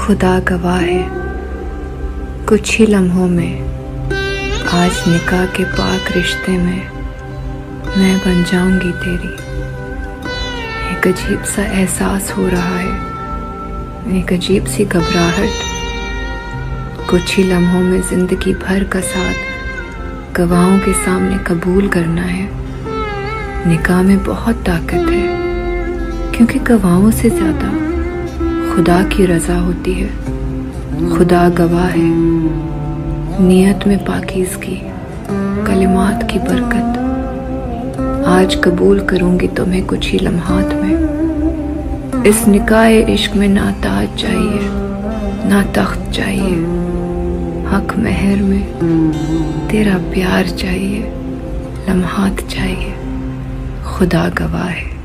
खुदा गवाह है, कुछ ही लम्हों में आज निकाह के पाक रिश्ते में मैं बन जाऊंगी तेरी। एक अजीब सा एहसास हो रहा है, एक अजीब सी घबराहट। कुछ ही लम्हों में जिंदगी भर का साथ गवाहों के सामने कबूल करना है। निकाह में बहुत ताकत है, क्योंकि गवाहों से ज्यादा खुदा की रजा होती है। खुदा गवाह है, नियत में पाकीज़गी, कलिमात की बरकत। आज कबूल करूंगी तुम्हें कुछ ही लम्हात में। इस निकाहे इश्क में ना ताज चाहिए ना तख्त चाहिए, हक महर में तेरा प्यार चाहिए, लम्हात चाहिए। खुदा गवाह है।